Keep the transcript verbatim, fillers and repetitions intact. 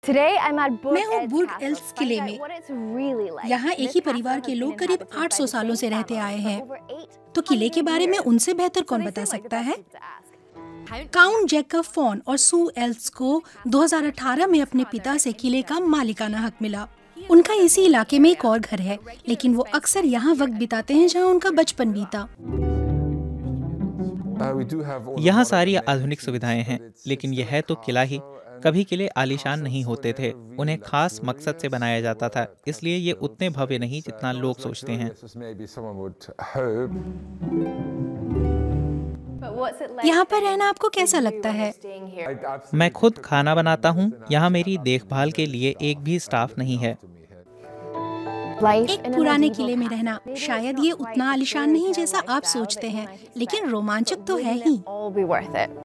मैं हूँ बुर्ग एल्स किले में। यहाँ एक ही परिवार के लोग करीब आठ सौ सालों से रहते आए हैं। तो किले के बारे में उनसे बेहतर कौन बता सकता है? काउंट जैकब फॉन और सू एल्स को दो हज़ार अठारह में अपने पिता से किले का मालिकाना हक मिला। उनका इसी इलाके में एक और घर है, लेकिन वो अक्सर यहाँ वक्त बिताते हैं जहाँ उनका बचपन बीता। यहाँ सारी आधुनिक सुविधाएं हैं, लेकिन यह है तो किला ही। कभी किले आलीशान नहीं होते थे, उन्हें खास मकसद से बनाया जाता था, इसलिए ये उतने भव्य नहीं जितना लोग सोचते हैं। यहाँ पर रहना आपको कैसा लगता है? मैं खुद खाना बनाता हूँ। यहाँ मेरी देखभाल के लिए एक भी स्टाफ नहीं है। एक पुराने किले में रहना शायद ये उतना आलीशान नहीं जैसा आप सोचते हैं, लेकिन रोमांचक तो है ही।